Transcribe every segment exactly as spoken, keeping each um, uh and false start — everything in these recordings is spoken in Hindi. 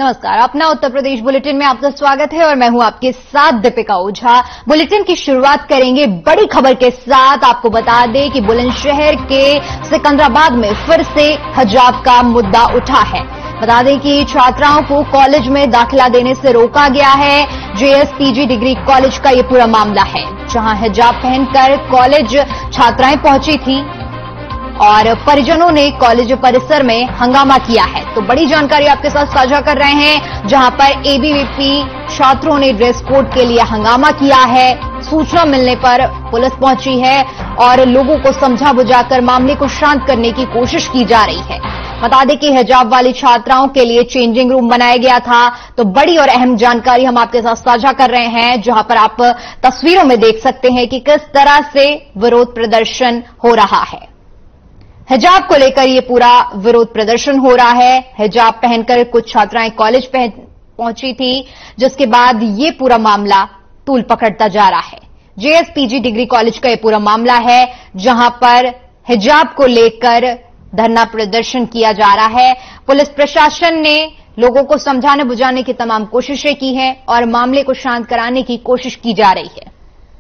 नमस्कार, अपना उत्तर प्रदेश बुलेटिन में आपका स्वागत है और मैं हूं आपके साथ दीपिका ओझा। बुलेटिन की शुरुआत करेंगे बड़ी खबर के साथ। आपको बता दें कि बुलंदशहर के सिकंदराबाद में फिर से हिजाब का मुद्दा उठा है। बता दें कि छात्राओं को कॉलेज में दाखिला देने से रोका गया है। जेएसपीजी डिग्री कॉलेज का ये पूरा मामला है, जहां हिजाब पहनकर कॉलेज छात्राएं पहुंची थी और परिजनों ने कॉलेज परिसर में हंगामा किया है। तो बड़ी जानकारी आपके साथ साझा कर रहे हैं, जहां पर एबीवीपी छात्रों ने ड्रेस कोड के लिए हंगामा किया है। सूचना मिलने पर पुलिस पहुंची है और लोगों को समझा बुझाकर मामले को शांत करने की कोशिश की जा रही है। बता दें कि हिजाब वाली छात्राओं के लिए चेंजिंग रूम बनाया गया था। तो बड़ी और अहम जानकारी हम आपके साथ साझा कर रहे हैं, जहां पर आप तस्वीरों में देख सकते हैं कि किस तरह से विरोध प्रदर्शन हो रहा है। हिजाब को लेकर ये पूरा विरोध प्रदर्शन हो रहा है। हिजाब पहनकर कुछ छात्राएं कॉलेज पहुंची थी, जिसके बाद ये पूरा मामला तूल पकड़ता जा रहा है। जेएसपीजी डिग्री कॉलेज का ये पूरा मामला है, जहां पर हिजाब को लेकर धरना प्रदर्शन किया जा रहा है। पुलिस प्रशासन ने लोगों को समझाने बुझाने की तमाम कोशिशें की हैं और मामले को शांत कराने की कोशिश की जा रही है।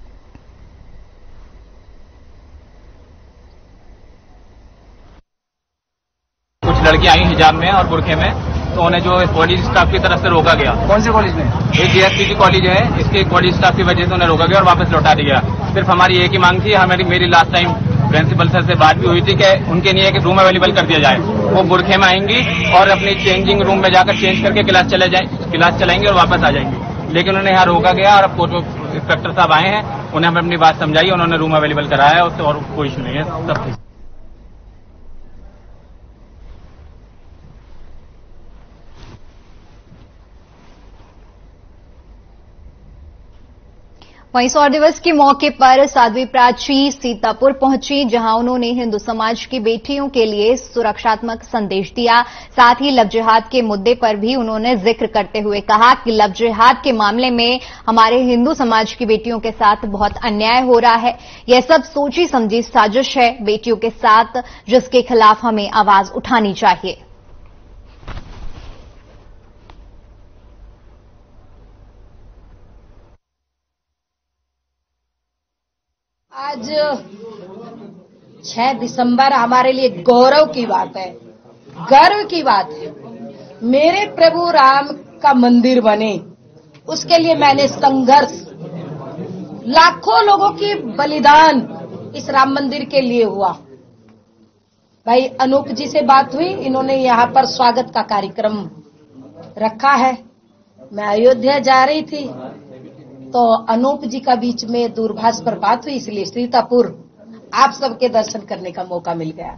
कुछ लड़कियां आई हिजाब में और बुरखे में, तो उन्हें जो कॉलेज स्टाफ की तरफ से रोका गया। कौन से कॉलेज में? ये जेएसपीजी कॉलेज है, इसके कॉलेज स्टाफ की वजह से उन्हें रोका गया और वापस लौटा दिया गया। सिर्फ हमारी एक ही मांग थी, हमारी मेरी लास्ट टाइम प्रिंसिपल सर से बात भी हुई थी कि उनके लिए एक रूम अवेलेबल कर दिया जाए। वो बुरखे में आएंगी और अपनी चेंजिंग रूम में जाकर चेंज करके क्लास चले जाए क्लास चलाएंगे और वापस आ जाएंगे। लेकिन उन्हें यहाँ रोका गया और अब कोर्ट इंस्पेक्टर साहब आए हैं, उन्हें हमें अपनी बात समझाई, उन्होंने रूम अवेलेबल कराया है, उससे और कोई इशू नहीं है, सब ठीक। वहीं सौर दिवस के मौके पर साध्वी प्राची सीतापुर पहुंची, जहां उन्होंने हिंदू समाज की बेटियों के लिए सुरक्षात्मक संदेश दिया। साथ ही लव जिहाद के मुद्दे पर भी उन्होंने जिक्र करते हुए कहा कि लव जिहाद के मामले में हमारे हिंदू समाज की बेटियों के साथ बहुत अन्याय हो रहा है। यह सब सोची समझी साजिश है बेटियों के साथ, जिसके खिलाफ हमें आवाज उठानी चाहिए। आज छह दिसंबर हमारे लिए गौरव की बात है, गर्व की बात है। मेरे प्रभु राम का मंदिर बने, उसके लिए मैंने संघर्ष, लाखों लोगों की बलिदान इस राम मंदिर के लिए हुआ। भाई अनूप जी से बात हुई, इन्होंने यहाँ पर स्वागत का कार्यक्रम रखा है। मैं अयोध्या जा रही थी तो अनूप जी का बीच में दूरभाष पर बात हुई, इसलिए सीतापुर आप सबके दर्शन करने का मौका मिल गया।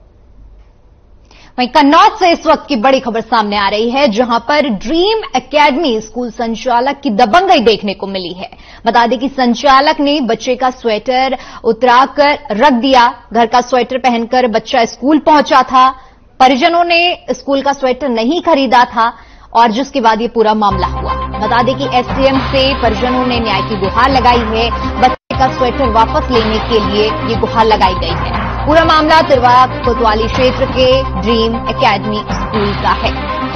वहीं कन्नौज से इस वक्त की बड़ी खबर सामने आ रही है, जहां पर ड्रीम एकेडमी स्कूल संचालक की दबंगई देखने को मिली है। बता दें कि संचालक ने बच्चे का स्वेटर उतराकर रख दिया। घर का स्वेटर पहनकर बच्चा स्कूल पहुंचा था। परिजनों ने स्कूल का स्वेटर नहीं खरीदा था और जिसके बाद ये पूरा मामला हुआ। बता दें कि एसडीएम से परिजनों ने न्याय की गुहार लगाई है। बच्चे का स्वेटर वापस लेने के लिए ये गुहार लगाई गई है। पूरा मामला तिरवा कोतवाली क्षेत्र के ड्रीम एकेडमी स्कूल का है।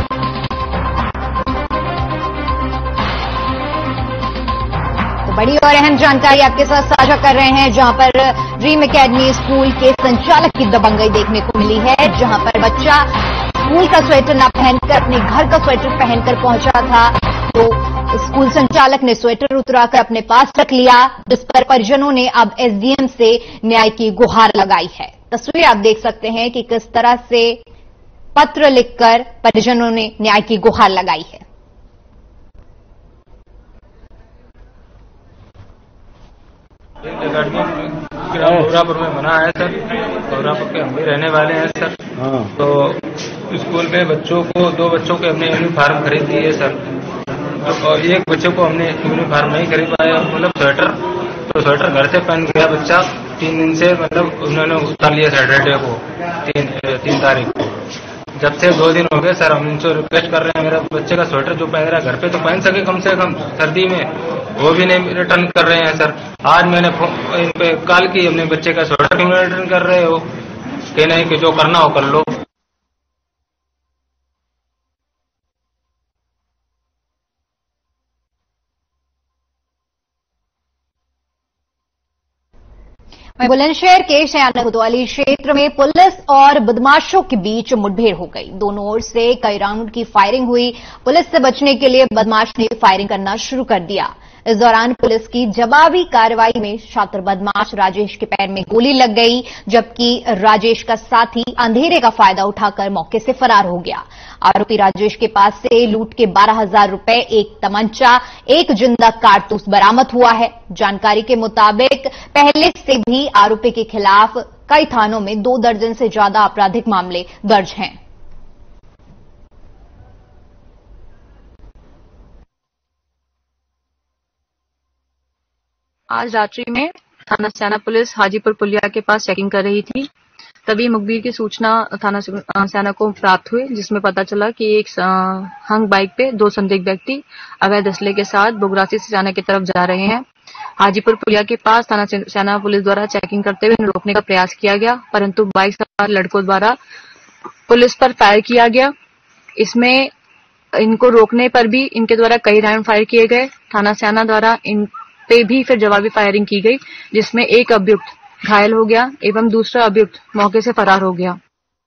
तो बड़ी और अहम जानकारी आपके साथ साझा कर रहे हैं, जहां पर ड्रीम एकेडमी स्कूल के संचालक की दबंगई देखने को मिली है, जहां पर बच्चा स्कूल का स्वेटर न पहनकर अपने घर का स्वेटर पहनकर पहुंचा था। तो स्कूल संचालक ने स्वेटर उतराकर अपने पास रख लिया, जिस पर परिजनों ने अब एसडीएम से न्याय की गुहार लगाई है। तस्वीर आप देख सकते हैं कि किस तरह से पत्र लिखकर परिजनों ने न्याय की गुहार लगाई है। गौरापुर में बना है सर, गौरापुर के हम भी रहने वाले हैं सर। हाँ। तो स्कूल में बच्चों को, दो बच्चों के हमने यूनिफॉर्म खरीद दी है सर, तो एक बच्चे को हमने यूनिफॉर्म नहीं खरीद पाया, मतलब स्वेटर, तो स्वेटर घर से पहन गया बच्चा। तीन दिन से मतलब उन्होंने उतार लिया सैटरडे को, तीन तीन तारीख को। जब से दो दिन हो गए सर, हम इनसे रिक्वेस्ट कर रहे हैं, मेरा बच्चे का स्वेटर जो पहन रहा है घर पे तो पहन सके कम से कम सर्दी में, वो भी नहीं रिटर्न कर रहे हैं सर। आज मैंने इन पे कॉल की, अपने बच्चे का स्वेटर क्यों रिटर्न कर रहे हो, कि नहीं कि जो करना हो कर लो। बुलंदशहर के सयाना कोतवाली क्षेत्र में पुलिस और बदमाशों के बीच मुठभेड़ हो गई। दोनों ओर से कई राउंड की फायरिंग हुई। पुलिस से बचने के लिए बदमाश ने फायरिंग करना शुरू कर दिया। इस दौरान पुलिस की जवाबी कार्रवाई में छात्र बदमाश राजेश के पैर में गोली लग गई, जबकि राजेश का साथी अंधेरे का फायदा उठाकर मौके से फरार हो गया। आरोपी राजेश के पास से लूट के बारह हजार रुपए, एक तमंचा, एक जिंदा कारतूस बरामद हुआ है। जानकारी के मुताबिक पहले से भी आरोपी के खिलाफ कई थानों में दो दर्जन से ज्यादा आपराधिक मामले दर्ज हैं। आज रात्रि में थाना सयाना पुलिस हाजीपुर पुलिया के पास चेकिंग कर रही थी। तभी मुखबिर की सूचना थाना सयाना को प्राप्त हुई, जिसमें पता चला कि एक हंग बाइक पे दो संदिग्ध व्यक्ति अवैध असले के साथ बुगरासी से सयाना की तरफ जा रहे हैं। हाजीपुर पुलिया के पास थाना सयाना पुलिस द्वारा चेकिंग करते हुए रोकने का प्रयास किया गया, परंतु बाइक सवार लड़कों द्वारा पुलिस पर फायर किया गया। इसमें इनको रोकने पर भी इनके द्वारा कई राउंड फायर किए गए। थाना सयाना द्वारा इन पे भी फिर जवाबी फायरिंग की गई, जिसमें एक अभियुक्त घायल हो गया एवं दूसरा अभियुक्त मौके से फरार हो गया।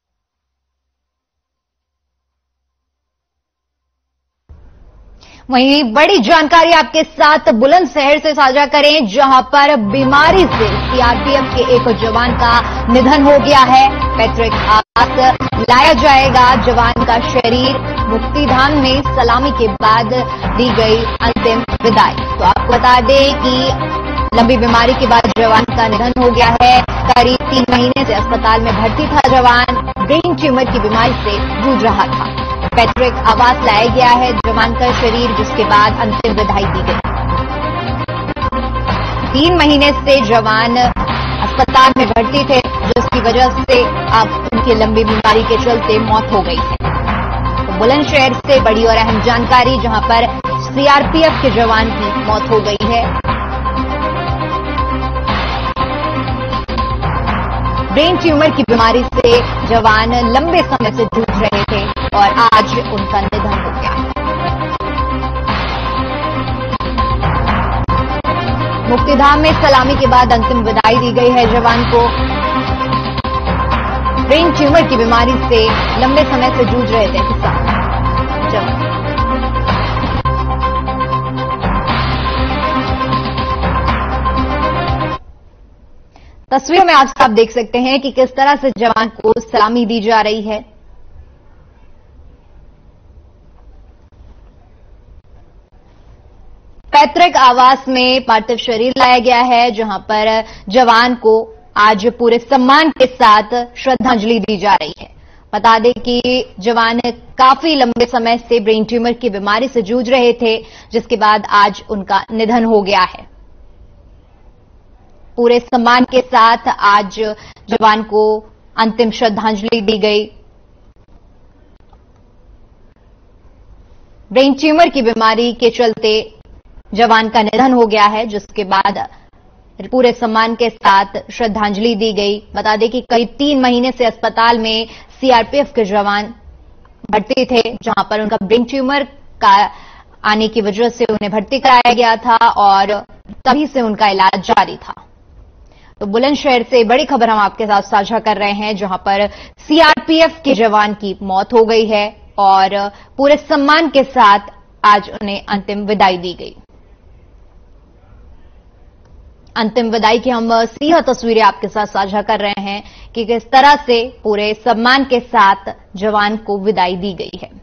वहीं बड़ी जानकारी आपके साथ बुलंदशहर से साझा करें, जहां पर बीमारी से सीआरपीएफ के एक जवान का निधन हो गया है। पैतृक आवास लाया जाएगा जवान का शरीर। मुक्तिधाम में सलामी के बाद दी गई अंतिम विदाई। तो आपको बता दें कि लंबी बीमारी के बाद जवान का निधन हो गया है। करीब तीन महीने से अस्पताल में भर्ती था जवान। ब्रेन ट्यूमर की बीमारी से जूझ रहा था। पैतृक आवास लाया गया है जवान का शरीर, जिसके बाद अंतिम विदाई दी गई। तीन महीने से जवान अस्पताल में भर्ती थे, जिसकी वजह से अब उनकी लंबी बीमारी के चलते मौत हो गई है। तो बुलंदशहर से बड़ी और अहम जानकारी, जहां पर सीआरपीएफ के जवान की मौत हो गई है। ब्रेन ट्यूमर की बीमारी से जवान लंबे समय से जूझ रहे थे और आज उनका निधन हो गया। मुक्तिधाम में सलामी के बाद अंतिम विदाई दी गई है जवान को। ब्रेन ट्यूमर की बीमारी से लंबे समय से जूझ रहे थे किसान जवान। तस्वीरों में आज आप देख सकते हैं कि किस तरह से जवान को सलामी दी जा रही है। पैतृक आवास में पार्थिव शरीर लाया गया है, जहां पर जवान को आज पूरे सम्मान के साथ श्रद्धांजलि दी जा रही है। बता दें कि जवान काफी लंबे समय से ब्रेन ट्यूमर की बीमारी से जूझ रहे थे, जिसके बाद आज उनका निधन हो गया है। पूरे सम्मान के साथ आज जवान को अंतिम श्रद्धांजलि दी गई। ब्रेन ट्यूमर की बीमारी के चलते जवान का निधन हो गया है, जिसके बाद पूरे सम्मान के साथ श्रद्धांजलि दी गई। बता दें कि करीब तीन महीने से अस्पताल में सीआरपीएफ के जवान भर्ती थे, जहां पर उनका ब्रेन ट्यूमर का आने की वजह से उन्हें भर्ती कराया गया था और तभी से उनका इलाज जारी था। तो बुलंदशहर से बड़ी खबर हम आपके साथ साझा कर रहे हैं, जहां पर सीआरपीएफ के जवान की मौत हो गई है और पूरे सम्मान के साथ आज उन्हें अंतिम विदाई दी गई। अंतिम विदाई की हम सीधा तस्वीरें आपके साथ साझा कर रहे हैं कि किस तरह से पूरे सम्मान के साथ जवान को विदाई दी गई है।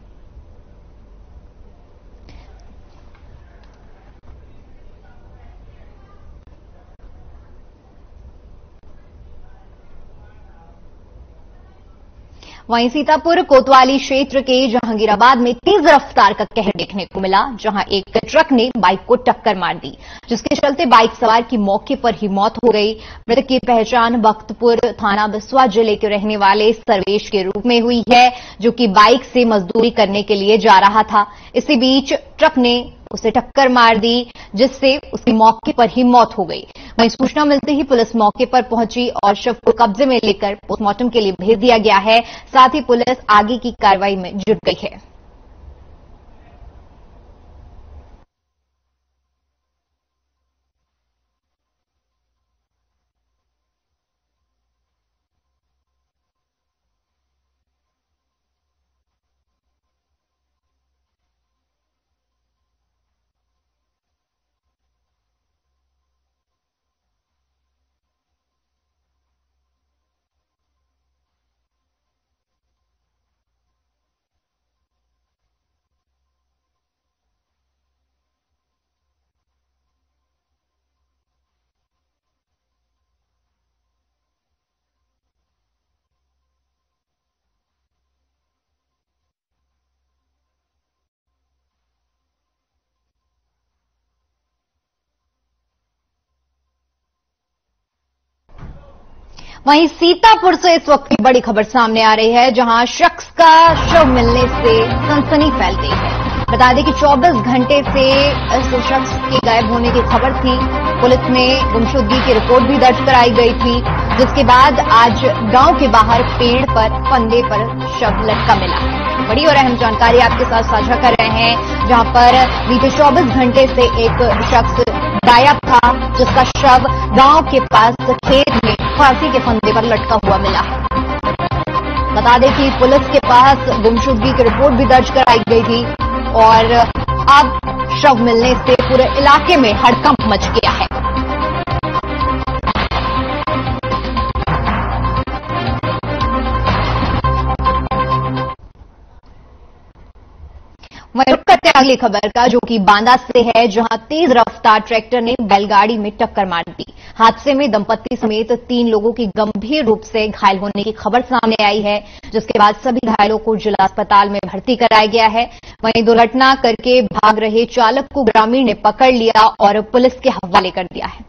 वहीं सीतापुर कोतवाली क्षेत्र के जहांगीराबाद में तेज रफ्तार का कहर देखने को मिला, जहां एक ट्रक ने बाइक को टक्कर मार दी, जिसके चलते बाइक सवार की मौके पर ही मौत हो गई। मृतक की पहचान बख्तपुर थाना बिस्वा जिले के रहने वाले सर्वेश के रूप में हुई है, जो कि बाइक से मजदूरी करने के लिए जा रहा था। इसी बीच ट्रक ने उसे टक्कर मार दी, जिससे उसकी मौके पर ही मौत हो गई। वहीं सूचना मिलते ही पुलिस मौके पर पहुंची और शव को कब्जे में लेकर पोस्टमार्टम के लिए भेज दिया गया है। साथ ही पुलिस आगे की कार्रवाई में जुट गई है। वहीं सीतापुर से इस वक्त की बड़ी खबर सामने आ रही है, जहां शख्स का शव मिलने से सनसनी फैल गई है। बता दें कि चौबीस घंटे से इस शख्स के गायब होने की खबर थी। पुलिस ने गुमशुदगी की रिपोर्ट भी दर्ज कराई गई थी, जिसके बाद आज गांव के बाहर पेड़ पर फंदे पर शव लटका मिला है। बड़ी और अहम जानकारी आपके साथ साझा कर रहे हैं, जहां पर बीते चौबीस घंटे से एक शख्स गायब था, जिसका शव गांव के पास खेत में फांसी के फंदे पर लटका हुआ मिला है। बता दें कि पुलिस के पास गुमशुदगी की रिपोर्ट भी दर्ज कराई गई थी और अब शव मिलने से पूरे इलाके में हड़कंप मच गया है। वहीं रुक करते हैं अगली खबर का, जो कि बांदा से है, जहां तेज रफ्तार ट्रैक्टर ने बैलगाड़ी में टक्कर मार दी। हादसे में दंपत्ति समेत तीन लोगों की गंभीर रूप से घायल होने की खबर सामने आई है, जिसके बाद सभी घायलों को जिला अस्पताल में भर्ती कराया गया है। वहीं दुर्घटना करके भाग रहे चालक को ग्रामीण ने पकड़ लिया और पुलिस के हवाले कर दिया है।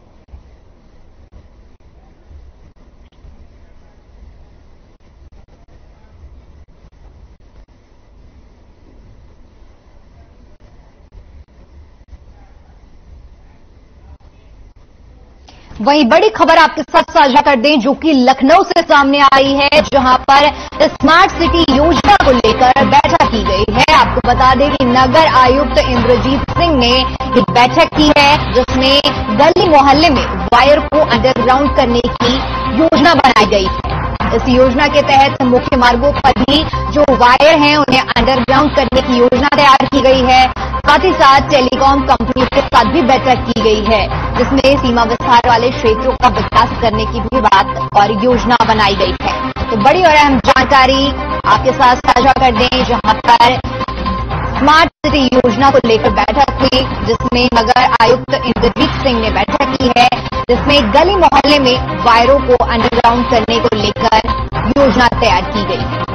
वहीं बड़ी खबर आपके साथ साझा कर दें, जो कि लखनऊ से सामने आई है, जहां पर स्मार्ट सिटी योजना को लेकर बैठक की गई है। आपको बता दें कि नगर आयुक्त इंद्रजीत सिंह ने एक बैठक की है, जिसमें गली मोहल्ले में वायर को अंडरग्राउंड करने की योजना बनाई गई है। इस योजना के तहत मुख्य मार्गों पर भी जो वायर हैं उन्हें अंडरग्राउंड करने की योजना तैयार की गई है। साथ ही साथ टेलीकॉम कंपनियों के साथ भी बैठक की गई है, जिसमें सीमा विस्तार वाले क्षेत्रों का विकास करने की भी बात और योजना बनाई गई है। तो बड़ी और अहम जानकारी आपके साथ साझा कर दें, जहां पर स्मार्ट सिटी योजना को लेकर बैठक हुई, जिसमें नगर आयुक्त इंद्रजीत सिंह ने बैठक की है, जिसमें गली मोहल्ले में वायरों को अंडरग्राउंड करने को लेकर योजना तैयार की गई है।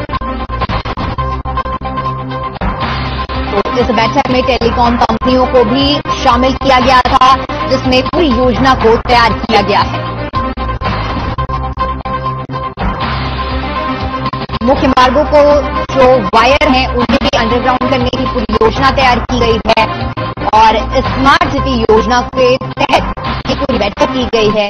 तो इस बैठक में टेलीकॉम कंपनियों को भी शामिल किया गया था, जिसमें पूरी योजना को तैयार किया गया है। मुख्य मार्गों को जो वायर हैं उन्हें भी अंडरग्राउंड करने की पूरी योजना तैयार की गई है और स्मार्ट सिटी योजना के तहत ये पूरी बैठक की गई है।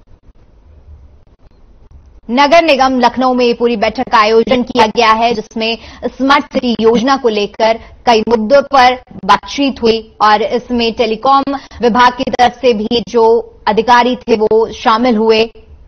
नगर निगम लखनऊ में पूरी बैठक का आयोजन किया गया है, जिसमें स्मार्ट सिटी योजना को लेकर कई मुद्दों पर बातचीत हुई और इसमें टेलीकॉम विभाग की तरफ से भी जो अधिकारी थे वो शामिल हुए।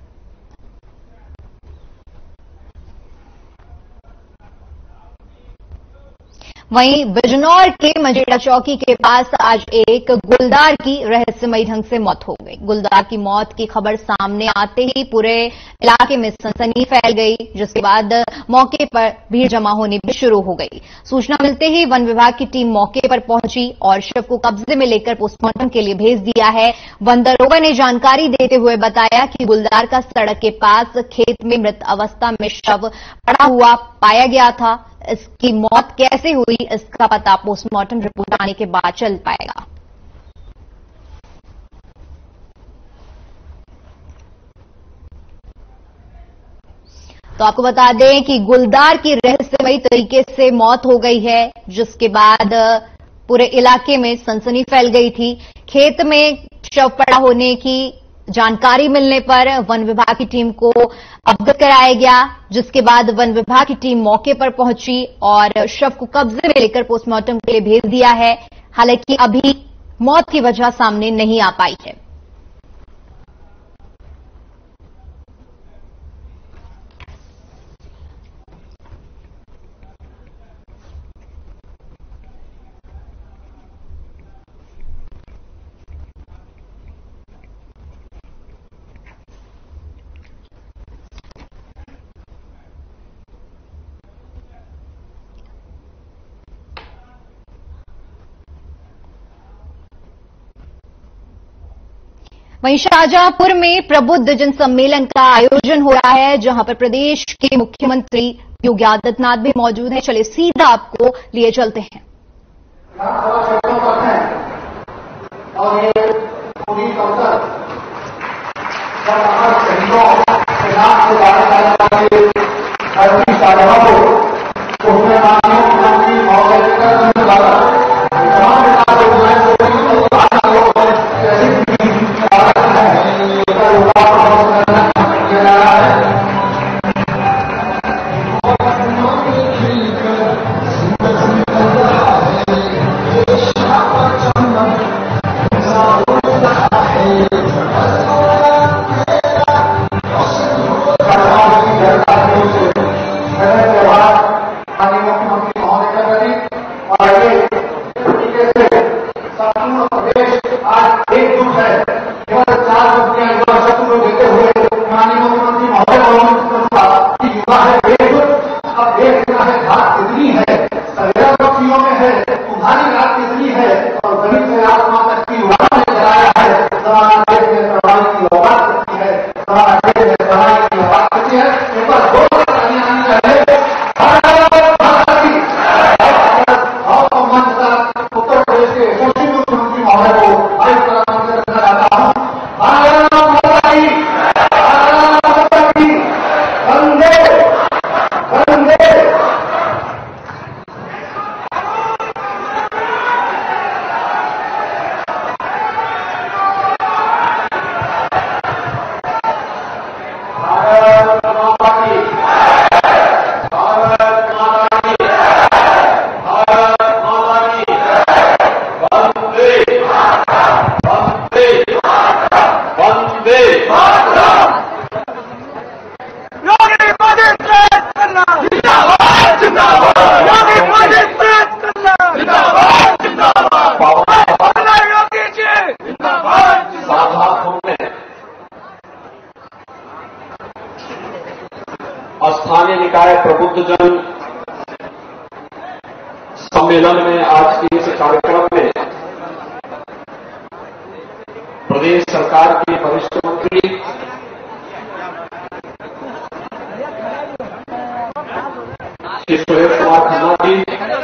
वहीं बिजनौर के मजेड़ा चौकी के पास आज एक गुलदार की रहस्यमयी ढंग से मौत हो गई। गुलदार की मौत की खबर सामने आते ही पूरे इलाके में सनसनी फैल गई, जिसके बाद मौके पर भीड़ जमा होनी भी शुरू हो गई। सूचना मिलते ही वन विभाग की टीम मौके पर पहुंची और शव को कब्जे में लेकर पोस्टमार्टम के लिए भेज दिया है। वन दरोगा ने जानकारी देते हुए बताया कि गुलदार का सड़क के पास खेत में मृत अवस्था में शव पड़ा हुआ पाया गया था। इसकी मौत कैसे हुई, इसका पता पोस्टमार्टम रिपोर्ट आने के बाद चल पाएगा। तो आपको बता दें कि गुलदार की रहस्यमयी तरीके से मौत हो गई है, जिसके बाद पूरे इलाके में सनसनी फैल गई थी। खेत में शव पड़ा होने की जानकारी मिलने पर वन विभाग की टीम को अवगत कराया गया, जिसके बाद वन विभाग की टीम मौके पर पहुंची और शव को कब्जे में लेकर पोस्टमार्टम के लिए भेज दिया है। हालांकि अभी मौत की वजह सामने नहीं आ पाई है। वहीं शाहजहांपुर में प्रबुद्ध जन सम्मेलन का आयोजन हो रहा है, जहां पर प्रदेश के मुख्यमंत्री योगी आदित्यनाथ भी मौजूद हैं। चलिए सीधा आपको लिए चलते हैं। और ये पूरी संसद के धरती साधना को उसमें मानव मुख्यमंत्री महोदय का द्वारा तमाम विकास योजनाएं स्थानीय निकाय प्रबुद्धजन सम्मेलन में आज के इस कार्यक्रम में प्रदेश सरकार के वरिष्ठ मंत्री श्री सुरेश कुमार खन्ना जी,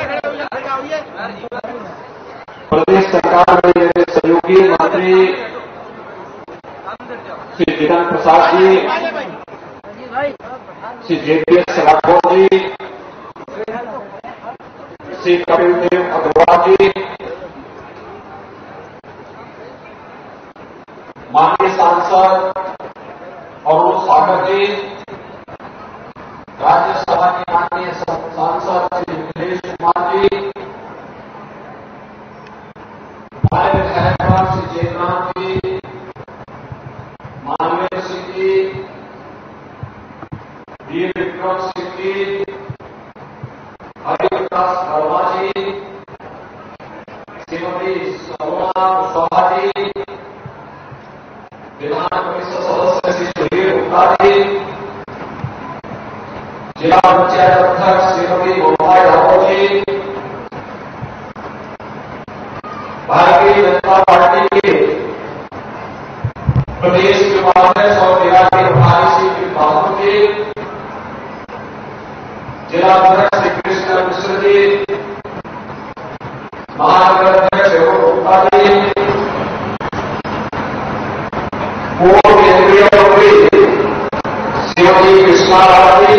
प्रदेश सरकार में मेरे सहयोगी मंत्री श्री जितेंद्र प्रसाद जी, श्री जेपीएस राठौर जी, श्री कपिल देव अग्रवाल जी, माननीय सांसद अरुण सागर जी, राज्यसभा के माननीय सांसद श्री नीलेश कुमार जी, हमारे विधायक श्री जयराम जी, मानवीय सिंह जी, वीर विक्रम सिंह जी, हरिप्रकाश वर्मा जी, श्रीमती सलोना कुशवाहा जी, विधान परिषद सदस्य श्री सुधीर गुप्ता जी, जिला पंचायत अध्यक्ष श्रीमती ममता यादव जी, भारतीय जनता पार्टी के प्रदेश के उपाध्यक्ष और जिला के प्रभारी श्री बहादुर जी, जिला अध्यक्ष श्री कृष्ण मिश्र जी, महानगर अध्यक्ष एवं गुप्ता जी, पूर्व केंद्रीय मंत्री श्रीमती कृष्णा राजी,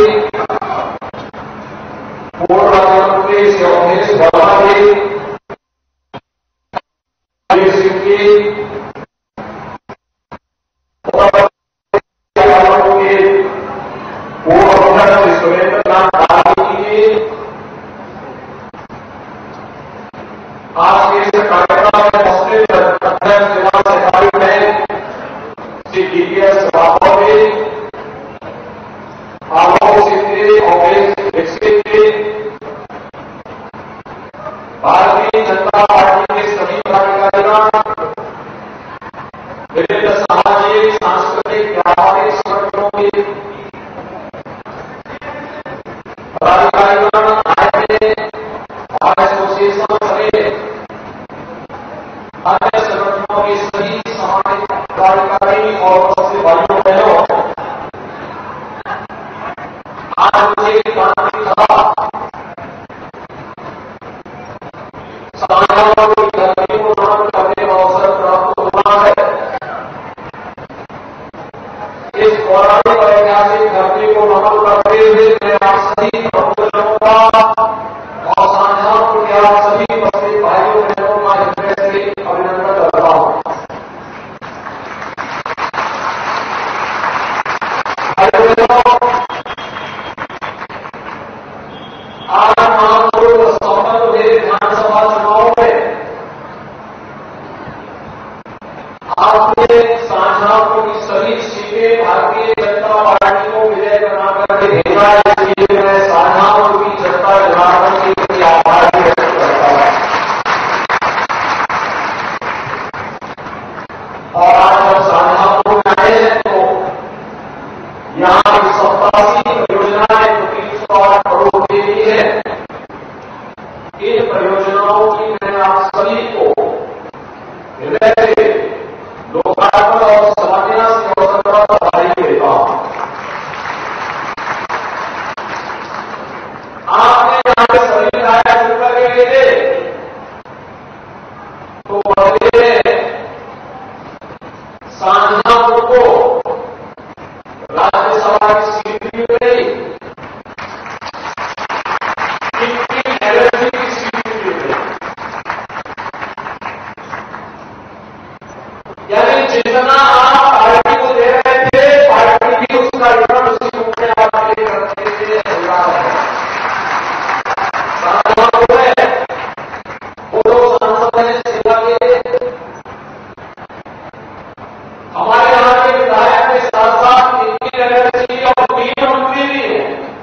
पूर्व राज्य मंत्री श्री अवधेश वर्मा जी, सिंह जी, पूर्व अध्यक्ष श्री सुरेंद्र नाथ आज के इस कार्यक्रम में उपस्थित अध्यक्ष जिला सहकारी bank Shri DPS Rathore ji, Alok Singh ji, Awadhesh Dixit ji, Bharatiya Janata party के सभी पदाधिकारियों, विभिन्न सामाजिक सांस्कृतिक व्यापारिक संगठनों की सभी प्रमुखों का और साझाओं के आप सभी उपस्थित भाइयों बहनों का हृदय से अभिनंदन करता हूं। आज महापूर्व संपन्न हुए विधानसभा चुनाव में आपने साझाओं की सभी सीटें भारतीय जनता पार्टी को विजय बनाकर भेजा, इसलिए मैं साझाओं की जनता जनार्दन के प्रति आभार व्यक्त करता हूं। और आज जब साझाओं में आए हैं तो यहां की सत्तासी परियोजनाएं जो तीन सौ आठ करोड़ के लिए है, इन परियोजनाओं की मैं आप सभी को हृदय से लोकार्पण और शिलान्यास के अवसर पर बधाई देता हूं। आपने यहां पे सभी विधायक शुरू करके गए थे तो पहले साझाओं को राज्यसभा की सीट दी गई, इनकी एलर्जी की सीट दी गई, यानी जितना आप पार्टी को दे रहे थे पार्टी भी उसका रिटर्न उसी रूप में आप पे करने के लिए तैयार है। साझा हुए वो लोग सांसद ने सेवा के हमारे यहां के विधायक के साथ साथ इनकी एनर्जी और तीन मंत्री भी है,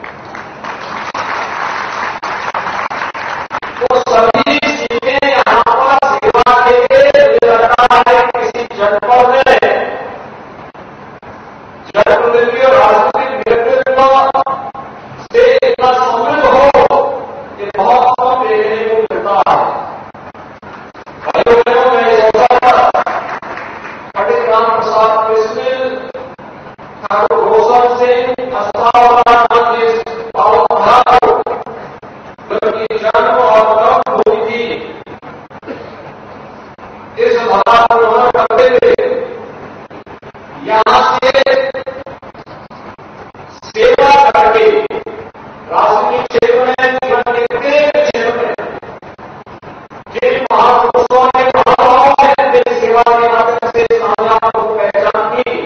वो सभी सीटें यहां पर सेवा के लिए लगता है किसी जनपद में जनप्रतिनिधि और राजनीतिक नेतृत्व से इतना समृद्ध हो कि बहुत कम देखने को मिलता है। भाइयों बहनों, मैं इस अवसर पर पंडित राम प्रसाद बिस्मिल, ठाकुर रोशन सिंह, अस्तावला देश पावन ठाकुर, उनकी जन्म और कर्म भूमि थी, इस धारा को ग्रहण करते हुए यहां से सेवा करके राजनीतिक क्षेत्र में, जीवन के प्रत्येक क्षेत्र में जिन महापुरुषों ने महानुभावों ने देश सेवा के माध्यम से साझा को पहचान की,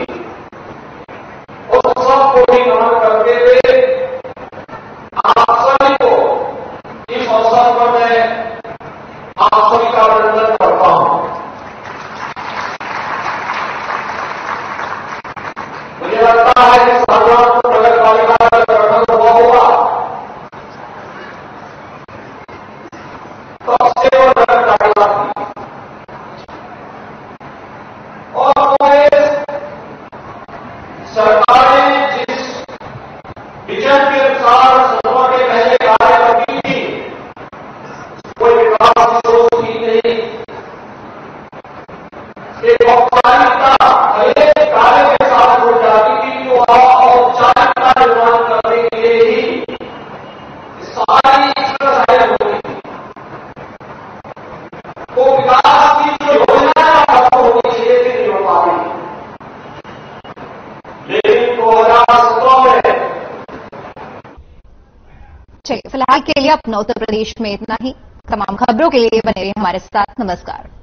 उस सबको भी नमन करते हुए आप सभी को इस अवसर पर मैं आप सभी का अभिनंदन करता हूं। मुझे लगता है कि साधारण नगर पालिका का गठन हुआ होगा तब से वो नगर पालिका थी और पूरे सरकार ने जिस विजन के अनुसार सदमा के पहले कार्य करती थी, कोई विकास की सोच ही नहीं, एक औपचारिकता पहले कार्य के साथ हो जाती थी, जो औपचारिकता निर्माण करने के लिए ही सारी एक्सरसाइज होती थी। तो विकास की जो योजना खत्म होनी चाहिए थी नहीं हो पाती, लेकिन दो हजार सत्रह में चलिए फिलहाल के लिए अपना उत्तर प्रदेश में इतना ही। तमाम खबरों के लिए बने रहिए हमारे साथ। नमस्कार।